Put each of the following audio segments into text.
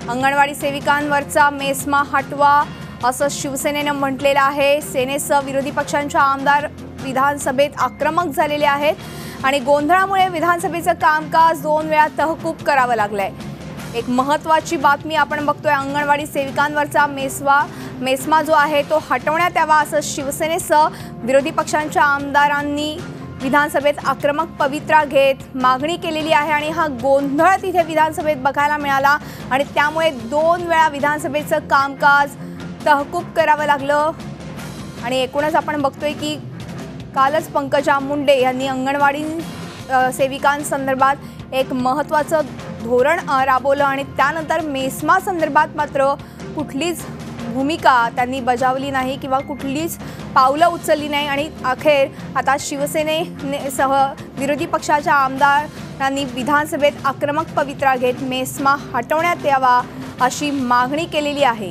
Anganwadi सेविकांवरचा MESMA हटवा असं शिवसेनेने म्हटलेलं आहे। सेनेसह विरोधी पक्षांच्या आमदार विधानसभेत आक्रमक झालेले आहेत आणि गोंधळामुळे विधानसभेचं कामकाज 2 वेळा तहकूब करावं लागलंय। एक महत्त्वाची बातमी आपण बघतोय, अंगणवाडी सेविकांवरचा मेस्मा जो आहे तो हटवण्यात यावा असं शिवसेनेसह विरोधी पक्षांच्या आमदारांनी विधानसभेत आक्रमक पवित्रा घेत मागणी केलेली आहे आणि हा गोंधळ तिथे विधानसभेत बघायला मिळाला आणि त्यामुळे 2 वेळा विधानसभेचं कामकाज तहकूब करावं लागलं। आणि एकूणच आपण बघतोय की कालच पंकजा मुंडे यांनी अंगणवाडी सेविकांसंदर्भात एक महत्त्वाचं धोरण राबवलं आणि त्यानंतर मेस्मा संदर्भात मात्र कुठलीच भूमिका त्यांनी बजावली नाही किंवा कुठलीच पावलं उचलली नाही आणि अखेर आता शिवसेनेसह विरोधी पक्षाच्या आमदारांनी विधानसभेत आक्रमक पवित्रा घेत मेस्मा हटवण्यात यावा अशी मागणी केलेली आहे।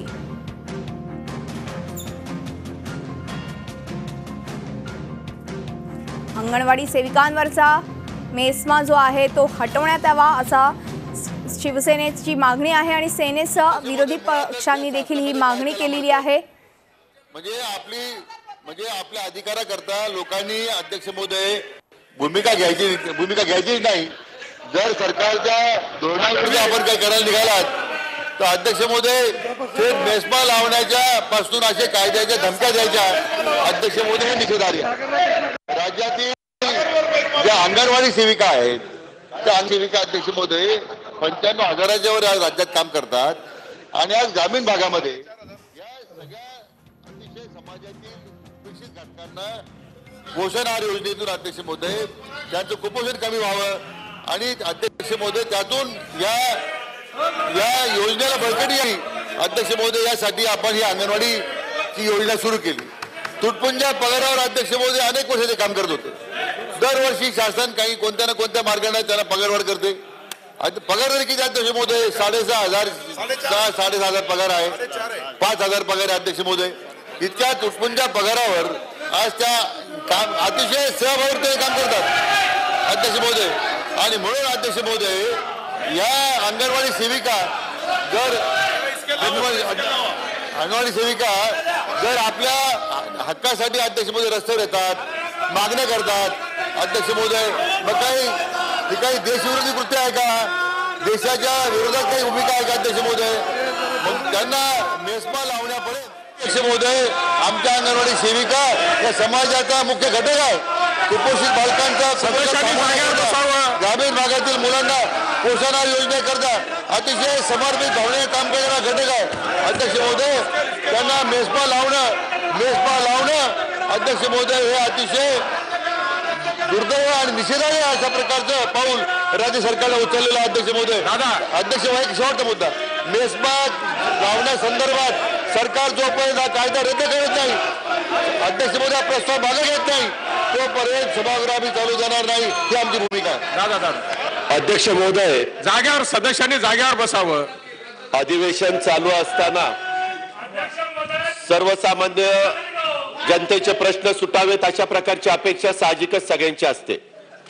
अंगणवाडी सेविकांवरचा मेस्मा जो आहे तो हटवण्यात यावा असा शिवसेनेची मागणी आहे आणि सेनेसह विरोधी पक्षांनी देखील ही मागणी केलेली आहे। म्हणजे आपल्या अधिकाराकरता लोकांनी अध्यक्ष महोदय भूमिका घ्यायची नाही। जर सरकारच्या धोरणाविरुद्ध आपण काही करायला निघालात तर अध्यक्ष महोदय थेट मेस्मा लावण्याच्या पासून असे कायद्याच्या धमक्या द्यायच्या अध्यक्ष महोदय हे निषेधार्ह आहे। राज्यातील ज्या अंगणवाडी सेविका आहेत त्या सेविका अध्यक्ष महोदय 95,000च्या वर राज्यात काम करतात आणि आज ग्रामीण भागामध्ये या सगळ्या अतिशय समाजातील विकसित घटकांना पोषण आहार योजनेतून अध्यक्ष महोदय त्यांचं कुपोषण कमी व्हावं आणि अध्यक्ष महोदय त्यातून या योजनेला बळकटी यावी अध्यक्ष महोदय यासाठी आपण ही अंगणवाडीची योजना सुरू केली। तुटपुंज्या पगारावर अध्यक्ष महोदय अनेक वर्ष ते काम करत होते। दरवर्षी शासन काही कोणत्या ना कोणत्या मार्गाने त्यांना पगारवाढ करते। पगार दर किती अध्यक्ष महोदय 6,500 6,500 पगार आहे, 5,000 पगार आहे अध्यक्ष महोदय। इतक्या तुटपुंज्या पगारावर आज त्या काम अतिशय सहभागितेने काम करतात अध्यक्ष महोदय आणि म्हणून अध्यक्ष महोदय या अंगणवाडी सेविका जर आपल्या हक्कासाठी अध्यक्ष महोदय रस्त्यावर येतात, मागण्या करतात अध्यक्ष महोदय, मग काही देशविरोधी कृत्य आहे का, देशाच्या विरोधात काही भूमिका आहे का अध्यक्ष महोदय? मग त्यांना मेस्मा लावण्यापर्यंत अध्यक्ष महोदय आमच्या अंगणवाडी सेविका या समाजाचा मुख्य घटक आहे। कुपोषित बालकांचा ग्रामीण भागातील मुलांना पोषण आहार योजनेकरता अतिशय समर्पित भावनेने काम करणारा घटक आहे अध्यक्ष महोदय। त्यांना मेस्मा लावणं अध्यक्ष महोदय हे अतिशय दुर्दैव आणि निषेधार्ह अशा प्रकारचं पाऊल राज्य सरकारने उचललेलं अध्यक्ष महोदय। अध्यक्ष शेवटचा मुद्दा, मेस्मा लावण्यासंदर्भात सरकार जोपर्यंत हा कायदा रद्द करत नाही अध्यक्ष महोदय प्रस्ताव मागे घेत नाही तोपर्यंत सभागृह आम्ही चालू जाणार नाही ही आमची भूमिका आहे। अध्यक्ष महोदय, जागेवर सदस्यांनी जागेवर बसावं। अधिवेशन चालू असताना सर्वसामान्य जनतेचे प्रश्न सुटावेत अशा प्रकारची अपेक्षा साहजिकच सगळ्यांची असते।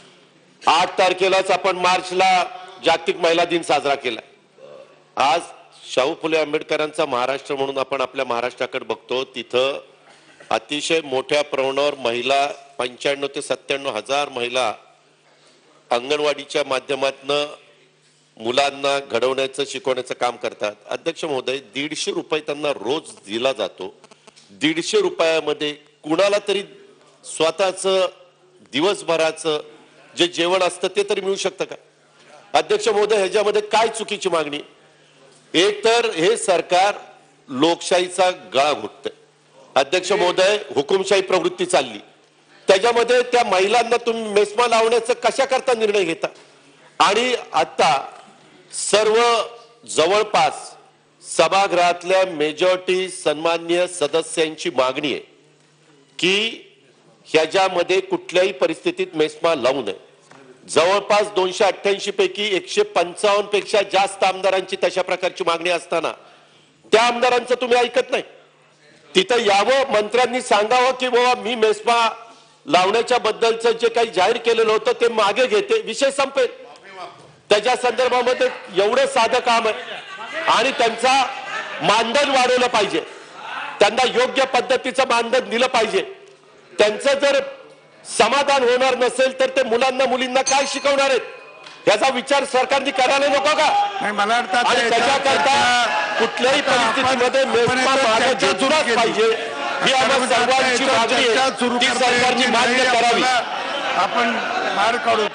8 तारखेलाच आपण मार्चला जागतिक महिला दिन साजरा केला। आज शाहू फुले आंबेडकरांचा महाराष्ट्र म्हणून आपण आपल्या महाराष्ट्राकडे बघतो, तिथं अतिशय मोठ्या प्रमाणावर महिला 95 ते 97 हजार महिला अंगणवाडीच्या माध्यमातून मुलांना घडवण्याचं शिकवण्याचं काम करतात। अध्यक्ष महोदय 150 रुपये त्यांना रोज दिला जातो। 150 रुपयामध्ये कुणाला तरी स्वतःचं दिवसभराचं जे जेवण असतं ते तरी मिळू शकतं का? अध्यक्ष महोदय ह्याच्यामध्ये काय चुकीची मागणी? एक तर हे सरकार लोकशाहीचा गळा घोटतंय अध्यक्ष महोदय, हुकुमशाही प्रवृत्ती चालली, त्याच्यामध्ये त्या महिलांना तुम्ही मेस्मा लावण्याचा कशा करता निर्णय घेता? आणि आता सर्व जवळपास सभागृहातल्या मेजॉरिटी सन्माननीय सदस्यांची मागणी आहे की ह्याच्यामध्ये कुठल्याही परिस्थितीत मेस्मा लावू नये। जवळपास 288 पैकी 155 पेक्षा जास्त आमदारांची तशा प्रकारची मागणी असताना त्या आमदारांचं तुम्ही ऐकत नाही। तिथं यावं, मंत्र्यांनी सांगावं की बाबा मी मेस्मा लावण्याच्या बद्दलचं जे काही जाहीर केलेलं होतं ते मागे घेते, विषय संपेल। त्याच्या संदर्भामध्ये एवढं साधं काम आहे आणि त्यांचा मानधन वाढवलं पाहिजे, त्यांना योग्य पद्धतीचं मानधन दिलं पाहिजे. त्यांचं जर समाधान होणार नसेल तर ते मुलांना मुलींना काय शिकवणार आहेत याचा विचार सरकारने करायला नको का? मला आणि त्याच्याकरता कुठल्याही परिस्थितीमध्ये मेस्मा मागे झुंजलाच पाहिजे ही आम्हा सर्वांची मागणी आहे, ती सरकारने मान्य करावी. आपण मार काढू.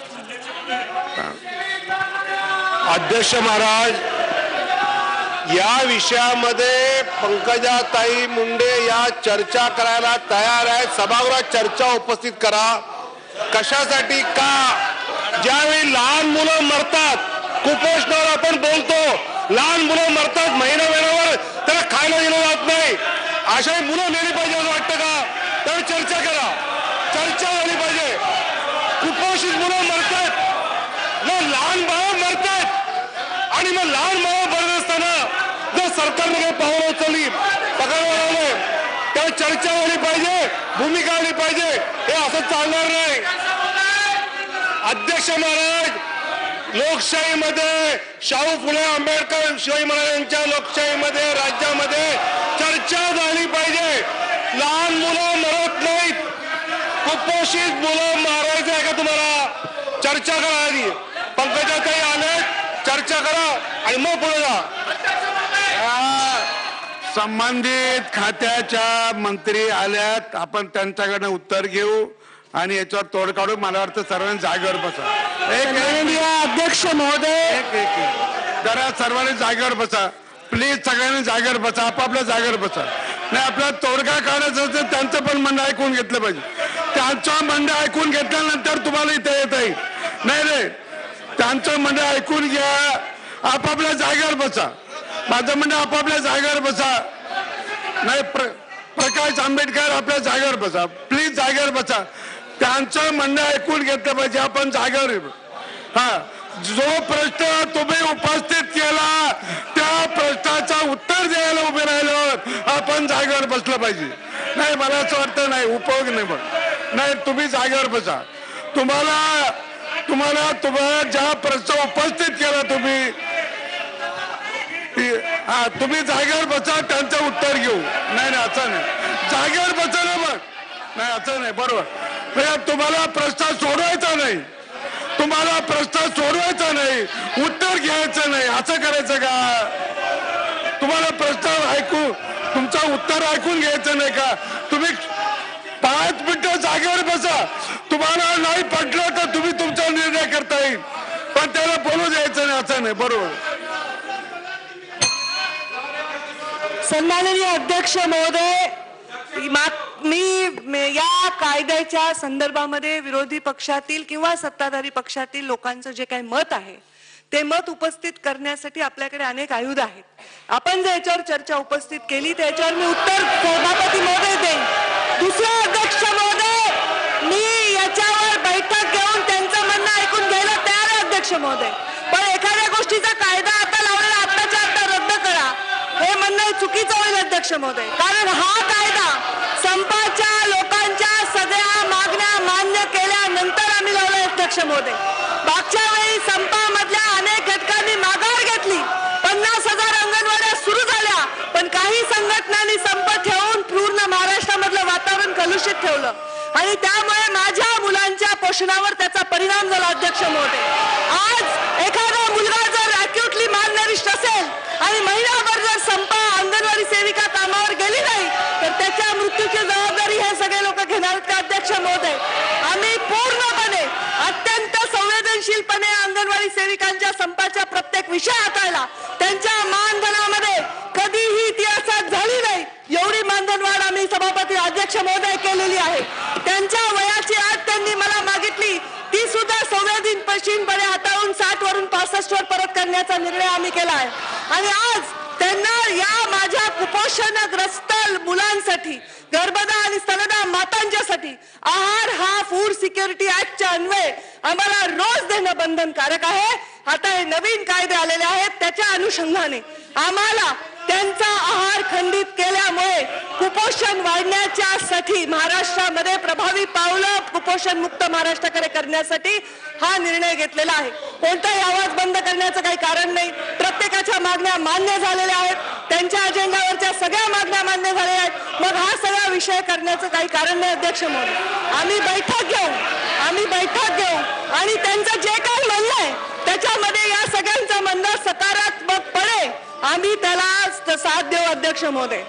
अध्यक्ष महाराज, या विषयामध्ये पंकजाताई मुंडे या चर्चा करायला तयार आहेत. सभागृहात चर्चा उपस्थित करा. कशासाठी? का ज्यावेळी लहान मुलं मरतात, कुपोषणावर आपण बोलतो, लहान मुलं मरतात महिनाभरावर, त्याला खायला दिलं जात नाही, अशा मुलं नेली पाहिजे असं वाटतं का? तर चर्चा करा, चर्चा झाली पाहिजे. कुपोषित मुलं मरतात, मग लहान बाळं मरतात आणि मग लहान बाळं मरत असताना जर सरकारने काही पावलं उचलली, पकडलं लावलं, तर चर्चा झाली पाहिजे, भूमिका आली पाहिजे. हे असं चालणार नाही. अध्यक्ष महाराज, लोकशाहीमध्ये शाहू फुले आंबेडकर शिवाजी महाराजांच्या लोकशाहीमध्ये राज्यामध्ये चर्चा झाली पाहिजे. लहान मुलं मरत नाहीत, कुपोषित मुलं मारायचं आहे का तुम्हाला? चर्चा करा आधी. पंकजाताई आले, चर्चा करा आणि मग पुढे जा. संबंधित खात्याच्या मंत्री आल्यात, आपण त्यांच्याकडनं उत्तर घेऊ आणि याच्यावर तोड काढू. मला वाटतं सर्वांनी जागेवर बसा. अध्यक्ष महोदय, जरा सर्वांनी जागेवर बसा प्लीज. सगळ्यांनी जागेवर बसा, आपापल्या जागेवर बसा. नाही, आपला तोडगा काढायचा असेल त्यांचं पण म्हणणं ऐकून घेतलं पाहिजे. त्यांचं म्हणणं ऐकून घेतल्यानंतर तुम्हाला इथे येता येईल. नाही रे, त्यांचं म्हणणं ऐकून घ्या, आपापल्या जागेवर बसा. माझं म्हणणं आपापल्या जागेवर बसा. नाही, प्रकाश आंबेडकर आपल्या जागेवर बसा, प्लीज जागेवर बसा. त्यांचं म्हणणं ऐकून घेतलं पाहिजे, आपण जागेवर. हा, जो प्रश्न तुम्ही उपस्थित केला त्या प्रश्नाचं उत्तर द्यायला उभे राहिल्यावर आपण जागेवर बसलं पाहिजे. नाही, मला असं वाटतं नाही, उपयोग नाही. पण नाही, तुम्ही जागेवर बसा. तुम्हाला ज्या प्रश्न उपस्थित केला तुम्ही तुम्ही जागेवर बसा, त्यांचं उत्तर घेऊ. नाही, असं नाही, जागेवर बसा ना. मग नाही, असं नाही, बरोबर. तुम्हाला प्रश्न सोडवायचा नाही, तुम्हाला प्रश्न सोडवायचा नाही, उत्तर घ्यायचं नाही, असं करायचं का? तुम्हाला प्रश्न ऐकू, तुमचं उत्तर ऐकून घ्यायचं नाही का? तुम्ही 5 मिनिटं जागेवर बसा. तुम्हाला नाही पटलं तर तुम्ही तुमचा निर्णय करता येईल, पण त्याला बोलू द्यायचं नाही, असं नाही, बरोबर. सन्माननीय अध्यक्ष महोदय, मी या कायद्याच्या संदर्भामध्ये विरोधी पक्षातील किंवा सत्ताधारी पक्षातील लोकांचं जे काही मत आहे ते मत उपस्थित करण्यासाठी आपल्याकडे अनेक आयुध आहेत. आपण जर याच्यावर चर्चा उपस्थित केली तर याच्यावर मी उत्तर सभापती महोदय देईन. दुसरा अध्यक्ष महोदय, मी याच्यावर बैठक घेऊन त्यांचं म्हणणं ऐकून घ्यायला तयार आहे अध्यक्ष महोदय. पण एखाद्या गोष्टीचा कायदा आता लावलेला आत्ताच्या आता रद्द करा हे म्हणणं चुकीचं होईल अध्यक्ष महोदय. कारण हा कायदा संपाच्या लोकांच्या सगळ्या मागण्या मान्य केल्यानंतर आम्ही लावलाय अध्यक्ष महोदय. मागच्या वेळी संपामधल्या अनेक घटकांनी माघार घेतली, 50,000 अंगणवाड्या सुरू झाल्या, पण काही संघटनांनी संप ठेवून पूर्ण महाराष्ट्रामधलं वातावरण कलुषित ठेवलं आणि त्यामुळे माझ्या मुलांच्या पोषणावर त्याचा परिणाम झाला अध्यक्ष महोदय. आज एखादा मुलगा जर अॅक्युटली मालनरिश्ड असेल आणि महिनाभर जर संप अंगणवाडी सेविका कामावर गेली नाही तर त्याच्या मृत्यूची जबाबदारी हे सगळे लोक घेणार का अध्यक्ष महोदय? आम्ही पूर्णपणे अत्यंत संवेदनशीलपणे अंगणवाडी सेविकांच्या संपाच्या प्रत्येक विषय हाताळला. त्यांच्या मानधनामध्ये कधीही इतिहासात झाली नाही एवढी मानधनवाढ आम्ही सभापती अध्यक्ष महोदय केलेली आहे. त्यांच्या वयाची अट त्यांनी मला मागितली, ती सुद्धा संवेदनशीलपणे हाताळून 60 वरून 65 वर परत करण्याचा निर्णय आम्ही केला आहे. आणि आज त्यांना या माझ्या कुपोषणग्रस्त मुलांसाठी, गर्भदा आणि स्तनदा मातांच्यासाठी आहार हा फूड सिक्युरिटी ऍक्टच्या अन्वये आम्हाला रोज देणं बंधनकारक आहे. आता हे नवीन कायदे आलेले आहेत त्याच्या अनुषंगाने आम्हाला त्यांचा आहार खंडित केल्यामुळे कुपोषण वाढण्याच्यासाठी महाराष्ट्रामध्ये प्रभावी पावलं कुपोषण मुक्त महाराष्ट्राकडे करण्यासाठी हा निर्णय घेतलेला आहे. कोणताही आवाज बंद करण्याचं काही कारण नाही. प्रत्येकाच्या मागण्या मान्य झालेल्या आहेत. त्यांच्या अजेंडावरच्या सगळ्या मागण्या मान्य झालेल्या आहेत. मग हा सगळा विषय करण्याचं काही कारण नाही. अध्यक्ष महोदय, आम्ही बैठक घेऊ आणि त्यांचं जे काही म्हणणं आहे त्याच्यामध्ये या सगळ्यांचं म्हणणं सकारात्मकपणे आम्ही त्याला साथ देऊ. अध्यक्ष महोदय,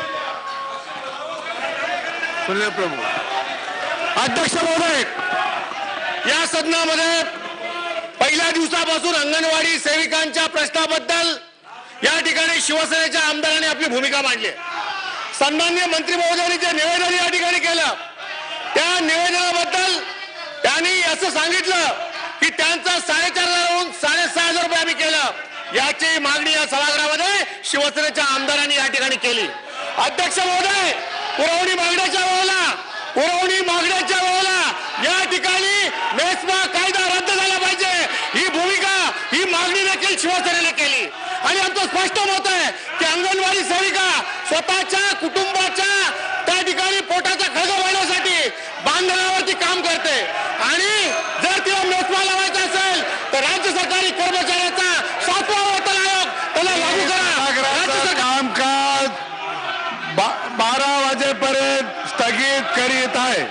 अध्यक्ष महोदय, या सदनामध्ये पहिल्या दिवसापासून अंगणवाडी सेविकांच्या प्रश्नाबद्दल या ठिकाणी शिवसेनेच्या आमदारांनी आपली भूमिका मांडली. सन्माननीय मंत्री महोदयांनी जे निवेदन या ठिकाणी केलं त्या निवेदनाबद्दल त्यांनी असं सांगितलं की त्यांचं 4,500 6,500 रुपये आम्ही केलं. याची मागणी या सभागृहामध्ये शिवसेनेच्या आमदारांनी या ठिकाणी केली. अध्यक्ष महोदय, पुरवणी मागण्याच्या वेळेला या ठिकाणी मेस्मा कायदा रद्द झाला पाहिजे ही भूमिका ही मागणी देखील शिवसेनेने केली. आणि आमचं स्पष्ट मत आहे की अंगणवाडी सेविका स्वतःच्या कुटुंबाच्या त्या ठिकाणी पोटाचा खळगा भरण्यासाठी बांधण्यावरती काम करते आणि जर तिला मेस्मा लावायचा असेल तर राज्य सरकारी कर्मचाऱ्याचा 7वा वेतन आयोग त्याला लागू करा. कामकाज 12 वाजेपर्यंत स्थगित करीत आहे.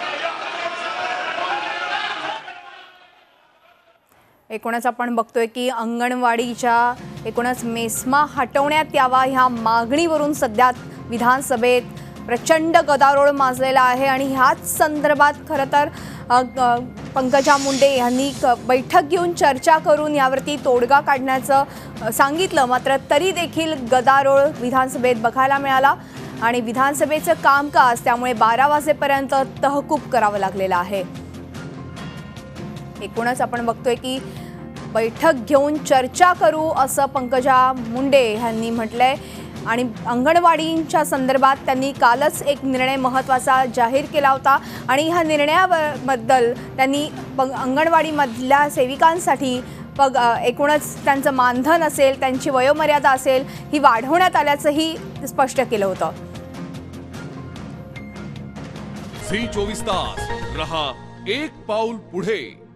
एकूणच आपण बघतोय की अंगणवाडीच्या एकूणच मेस्मा हटवण्यात यावा ह्या मागणीवरून सध्या विधानसभेत प्रचंड गदारोळ माजलेला आहे. आणि ह्याच संदर्भात खरं तर पंकजा मुंडे यांनी बैठक घेऊन चर्चा करून यावरती तोडगा काढण्याचं सांगितलं. मात्र तरी देखील गदारोळ विधानसभेत बघायला मिळाला आणि विधानसभेचं कामकाज त्यामुळे 12 वाजेपर्यंत तहकूब करावं लागलेलं आहे. एकूणच आपण बघतोय की बैठक घेऊन चर्चा करू असं पंकजा मुंडे यांनी म्हटलंय. आणि अंगणवाडींच्या संदर्भात त्यांनी कालच एक निर्णय महत्त्वाचा जाहीर केला होता आणि ह्या निर्णयाबद्दल त्यांनी अंगणवाडीमधल्या सेविकांसाठी एकूणच त्यांचं मानधन असेल, त्यांची वयोमर्यादा असेल ही वाढवण्यात आल्याचंही स्पष्ट केलं होतं. झी 24 तास रहा एक पाऊल पुढे.